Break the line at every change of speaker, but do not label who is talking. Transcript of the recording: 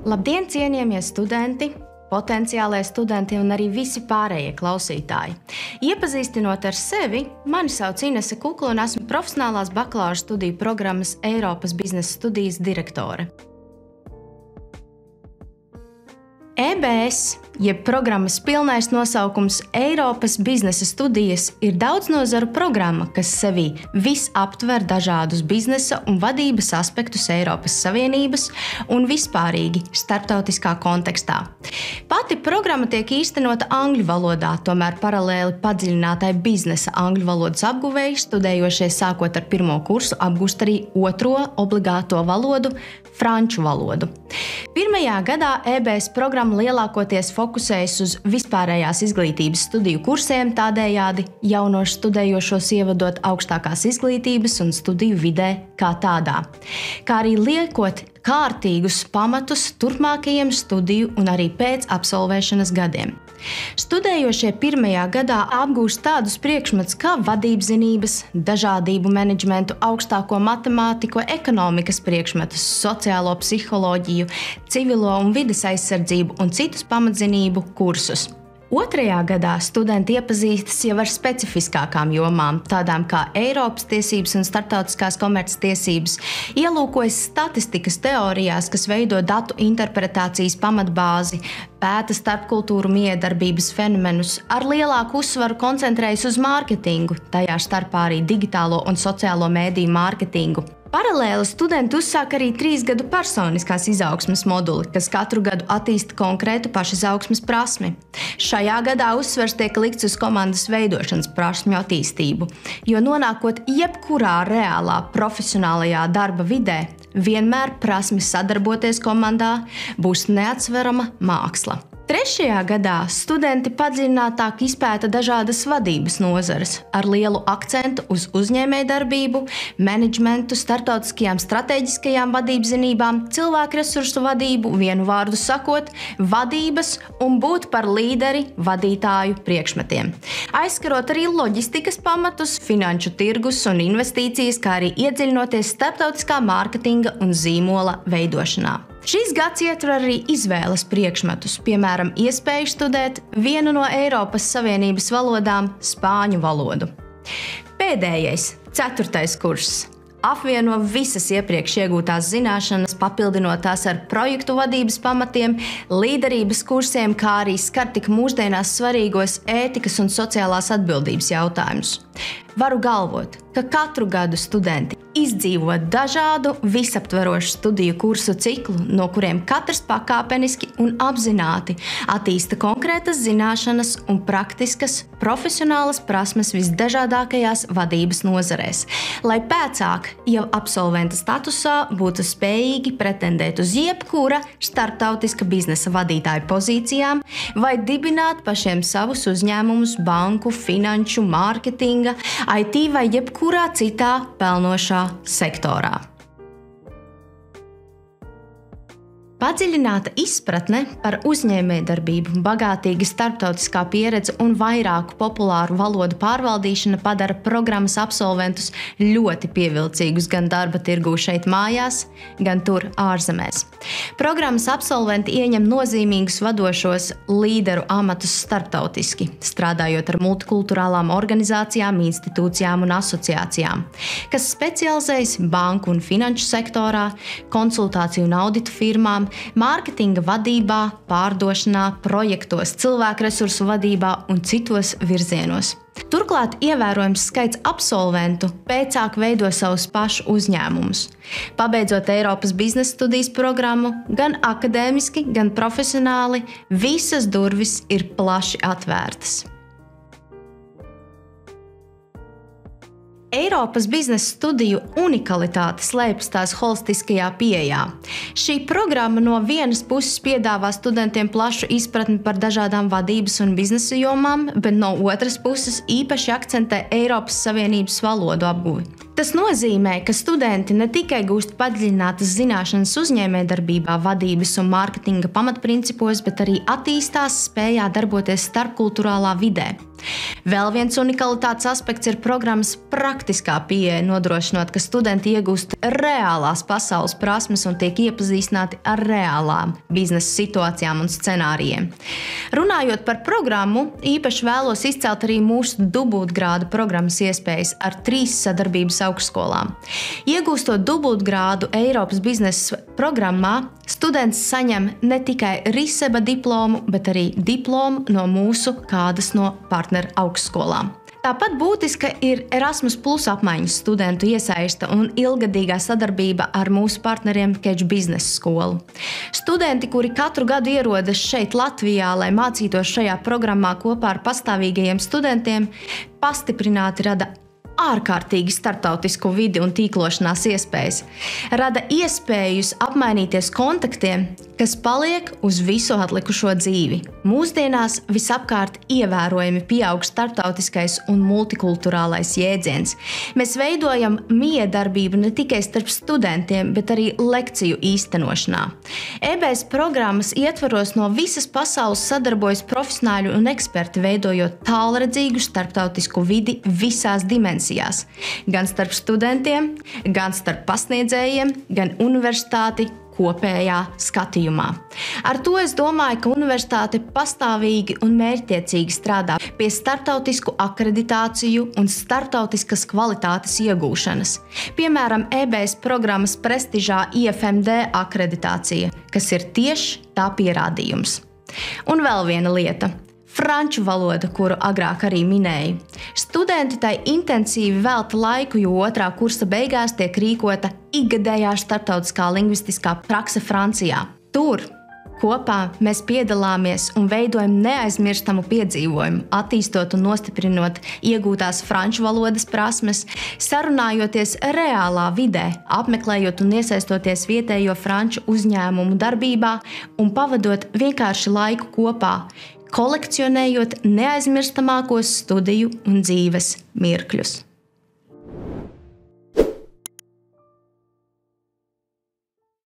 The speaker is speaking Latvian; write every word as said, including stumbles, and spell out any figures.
Labdien, cienījamie studenti, potenciālie studenti un arī visi pārējie klausītāji. Iepazīstinot ar sevi, mani sauc Inese Kukla un esmu profesionālās bakalaura studiju programmas Eiropas biznesa studijas direktore. E B S, jeb programmas pilnais nosaukums Eiropas biznesa studijas, ir daudznazaru programma, kas sevī visaptver dažādus biznesa un vadības aspektus Eiropas Savienības un vispārīgi starptautiskā kontekstā. Pati programma tiek īstenota angļu valodā, tomēr paralēli padziļinātai biznesa angļu valodas apguvēji studējošie sākot ar pirmo kursu apgūst arī otro obligāto valodu – franču valodu. Pirmajā gadā E B S programma lielākoties fokusējas uz vispārējās izglītības studiju kursiem, tādējādi jaunos studējošos ievadot augstākās izglītības un studiju vidē kā tādā, kā arī liekot kārtīgus pamatus turpmākajiem studiju un arī pēc absolvēšanas gadiem. Studējošie pirmajā gadā apgūst tādus priekšmetus kā vadībzinības, dažādību menedžmentu, augstāko matemātiku, ekonomikas priekšmetus, sociālo psiholoģiju, civilo un vides aizsardzību un citus pamatzinību kursus. Otrajā gadā studenti iepazīstas jau ar specifiskākām jomām, tādām kā Eiropas tiesības un starptautiskās komerctiesības, ielūkojas statistikas teorijās, kas veido datu interpretācijas pamatbāzi, pēta starpkultūru miedarbības fenomenus, ar lielāku uzsvaru koncentrējas uz mārketingu, tajā starpā arī digitālo un sociālo mēdīju mārketingu. Paralēli studenti uzsāk arī trīs gadu personiskās izaugsmes moduli, kas katru gadu attīsta konkrētu pašizaugsmes prasmi. Šajā gadā uzsvars tiek likts uz komandas veidošanas prasmju attīstību, jo nonākot jebkurā reālā profesionālajā darba vidē, vienmēr prasme sadarboties komandā būs neatsverama māksla. Trešajā gadā studenti padziļinātāk izpēta dažādas vadības nozares ar lielu akcentu uz uzņēmējdarbību, menedžmentu, starptautiskajām stratēģiskajām vadībzinībām, cilvēku resursu vadību, vienu vārdu sakot, vadības un būt par līderi vadītāju priekšmetiem. Aizskarot arī loģistikas pamatus, finanšu tirgus un investīcijas, kā arī iedziļinoties starptautiskā mārketinga un zīmola veidošanā. Šīs gads ietver arī izvēles priekšmetus, piemēram, iespēju studēt vienu no Eiropas Savienības valodām – spāņu valodu. Pēdējais, ceturtais kurss. Apvieno visas iepriekš iegūtās zināšanas, papildinot tās ar projektu vadības pamatiem, līderības kursiem, kā arī skar tik mūsdienās svarīgos ētikas un sociālās atbildības jautājumus. Varu galvot, ka katru gadu studenti izdzīvo dažādu visaptverošu studiju kursu ciklu, no kuriem katrs pakāpeniski un apzināti attīsta konkrētas zināšanas un praktiskas, profesionālas prasmes visdažādākajās vadības nozarēs, lai pēcāk jau absolventa statusā būtu spējīgi pretendēt uz jebkura starptautiska biznesa vadītāja pozīcijām vai dibināt pašiem savus uzņēmumus banku, finanšu, mārketinga, I T vai jebkurā citā pelnošā sektorā. Padziļināta izpratne par uzņēmējdarbību, bagātīga starptautiskā pieredze un vairāku populāru valodu pārvaldīšana padara programmas absolventus ļoti pievilcīgus gan darba tirgū šeit mājās, gan tur ārzemēs. Programmas absolventi ieņem nozīmīgus vadošos līderu amatus starptautiski, strādājot ar multikulturālām organizācijām, institūcijām un asociācijām, kas specializējas banku un finanšu sektorā, konsultāciju un auditu firmām, mārketinga vadībā, pārdošanā, projektos, cilvēku resursu vadībā un citos virzienos. Turklāt ievērojams skaits absolventu pēcāk veido savus pašu uzņēmumus. Pabeidzot Eiropas biznesa studijas programmu, gan akadēmiski, gan profesionāli, visas durvis ir plaši atvērtas. Eiropas biznesa studiju unikalitāte slēpjas tās holistiskajā pieejā. Šī programma no vienas puses piedāvā studentiem plašu izpratni par dažādām vadības un biznesa jomām, bet no otras puses īpaši akcentē Eiropas Savienības valodu apguvi. Tas nozīmē, ka studenti ne tikai gūst padziļinātas zināšanas uzņēmējdarbībā, vadības un mārketinga pamatprincipos, bet arī attīstās spējā darboties starpkulturālā vidē. Vēl viens unikalitātes aspekts ir programmas praktiskā pieeja, nodrošinot, ka studenti iegūst reālās pasaules prasmes un tiek iepazīstināti ar reālām biznesa situācijām un scenārijiem. Runājot par programmu, īpaši vēlos izcelt arī mūsu dubultgrāda programmas iespējas ar trīs sadarbības augstskolām. Iegūstot dubultgrādu Eiropas biznesa programmā, students saņem ne tikai RISEBA diplomu, bet arī diplomu no mūsu kādas no partneru augstskolām. Tāpat būtiska ir Erasmus Plus apmaiņas studentu iesaista un ilgadīgā sadarbība ar mūsu partneriem Catch Biznesa skolu. Studenti, kuri katru gadu ierodas šeit Latvijā, lai mācītos šajā programmā kopā ar pastāvīgajiem studentiem, pastiprināti rada ārkārtīgi starptautisku vidi un tīklošanās iespējas. Rada iespējas apmainīties kontaktiem, kas paliek uz visu atlikušo dzīvi. Mūsdienās visapkārt ievērojami pieaug starptautiskais un multikulturālais jēdziens. Mēs veidojam miedarbību ne tikai starp studentiem, bet arī lekciju īstenošanā. E B S programmas ietvaros no visas pasaules sadarbojas profesionāļi un eksperti, veidojot tālredzīgu starptautisku vidi visās dimensijās. Gan starp studentiem, gan starp pasniedzējiem, gan universitāti kopējā skatījumā. Ar to es domāju, ka universitāte pastāvīgi un mērķtiecīgi strādā pie starptautisku akreditāciju un starptautiskas kvalitātes iegūšanas. Piemēram, E B S programmas prestižā I F M D akreditācija, kas ir tieši tā pierādījums. Un vēl viena lieta. Franču valoda, kuru agrāk arī minēju. Studenti tai intensīvi velta laiku, jo otrā kursa beigās tiek rīkota ikgadējā starptautiskā lingvistiskā prakse Francijā. Tur kopā mēs piedalāmies un veidojam neaizmirstamu piedzīvojumu, attīstot un nostiprinot iegūtās franču valodas prasmes, sarunājoties reālā vidē, apmeklējot un iesaistoties vietējo franču uzņēmumu darbībā un pavadot vienkārši laiku kopā, kolekcionējot neaizmirstamākos studiju un dzīves mirkļus.